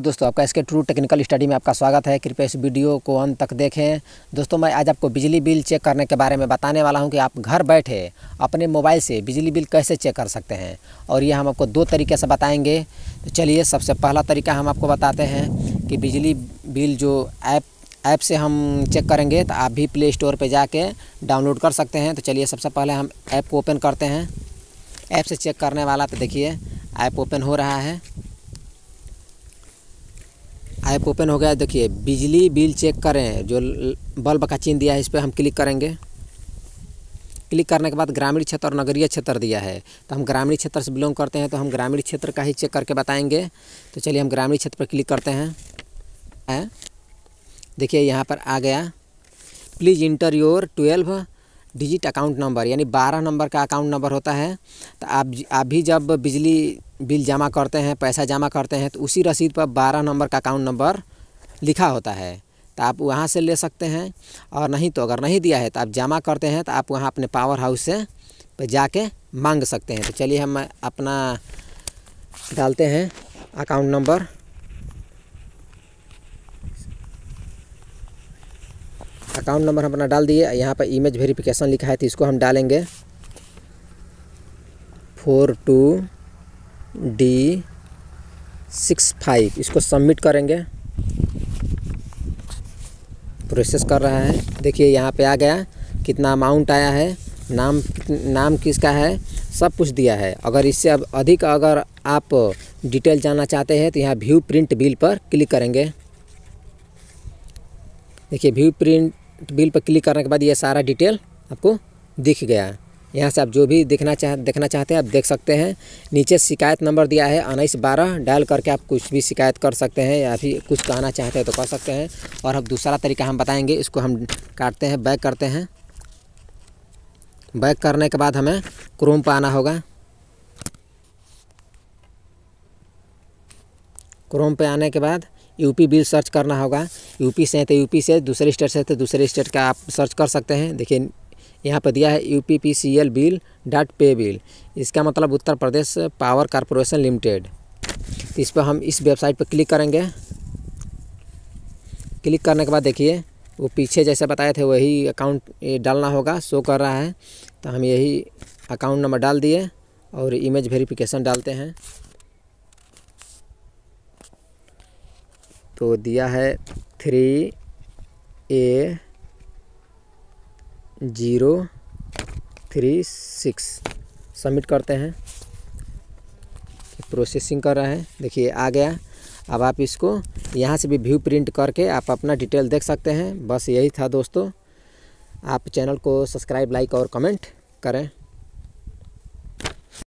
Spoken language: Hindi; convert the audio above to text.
दोस्तों, आपका एसके ट्रू टेक्निकल स्टडी में आपका स्वागत है। कृपया इस वीडियो को अंत तक देखें। दोस्तों, मैं आज आपको बिजली बिल चेक करने के बारे में बताने वाला हूं कि आप घर बैठे अपने मोबाइल से बिजली बिल कैसे चेक कर सकते हैं, और ये हम आपको 2 तरीके से बताएंगे। तो चलिए, सबसे पहला तरीका हम आपको बताते हैं कि बिजली बिल जो ऐप से हम चेक करेंगे, तो आप भी प्ले स्टोर पर जाके डाउनलोड कर सकते हैं। तो चलिए, सबसे पहले हम ऐप को ओपन करते हैं। ऐप से चेक करने वाला, तो देखिए ऐप ओपन हो रहा है। ऐप ओपन हो गया। देखिए, बिजली बिल चेक करें, जो बल्ब का चिन्ह दिया है, इस पर हम क्लिक करेंगे। क्लिक करने के बाद ग्रामीण क्षेत्र और नगरीय क्षेत्र दिया है, तो हम ग्रामीण क्षेत्र से बिलोंग करते हैं, तो हम ग्रामीण क्षेत्र का ही चेक करके बताएंगे। तो चलिए, हम ग्रामीण क्षेत्र पर क्लिक करते हैं। देखिए, यहाँ पर आ गया, please enter your 12 digit account number, यानी 12 नंबर का अकाउंट नंबर होता है। तो आप भी जब बिजली बिल जमा करते हैं, पैसा जमा करते हैं, तो उसी रसीद पर 12 नंबर का अकाउंट नंबर लिखा होता है। तो आप वहाँ से ले सकते हैं, और नहीं तो अगर नहीं दिया है तो आप जमा करते हैं तो आप वहाँ अपने पावर हाउस से पे जाके मांग सकते हैं। तो चलिए, हम अपना डालते हैं अकाउंट नंबर। अकाउंट नंबर हम अपना डाल दिए। यहाँ पर इमेज वेरिफिकेशन लिखा है, तो इसको हम डालेंगे 42D65। इसको सबमिट करेंगे। प्रोसेस कर रहा है। देखिए, यहाँ पे आ गया, कितना अमाउंट आया है, नाम किसका है, सब कुछ दिया है। अगर इससे अब अधिक अगर आप डिटेल जानना चाहते हैं, तो यहाँ व्यू प्रिंट बिल पर क्लिक करेंगे। देखिए, व्यू प्रिंट बिल पर क्लिक करने के बाद ये सारा डिटेल आपको दिख गया। यहाँ से आप जो भी देखना चाहते हैं आप देख सकते हैं। नीचे शिकायत नंबर दिया है 1912, डायल करके आप कुछ भी शिकायत कर सकते हैं, या फिर कुछ कहना चाहते हैं तो कर सकते हैं। और अब दूसरा तरीका हम बताएंगे, इसको हम काटते हैं, बैक करते हैं। बैक करने के बाद हमें क्रोम पर आना होगा। क्रोम पे आने के बाद यूपी बिल सर्च करना होगा। यूपी से है तो यूपी से, दूसरे स्टेट से तो दूसरे स्टेट का आप सर्च कर सकते हैं। देखिए, यहाँ पर दिया है UPPCL बिल .पे बिल, इसका मतलब Uttar Pradesh power corporation limited. तो इस पर हम इस वेबसाइट पर क्लिक करेंगे। क्लिक करने के बाद देखिए, वो पीछे जैसे बताए थे वही अकाउंट डालना होगा, शो कर रहा है। तो हम यही अकाउंट नंबर डाल दिए और इमेज वेरिफिकेशन डालते हैं। तो दिया है 3A036। सबमिट करते हैं। प्रोसेसिंग कर रहा है। देखिए, आ गया। अब आप इसको यहाँ से भी व्यू प्रिंट करके आप अपना डिटेल देख सकते हैं। बस यही था दोस्तों। आप चैनल को सब्सक्राइब, लाइक और कमेंट करें।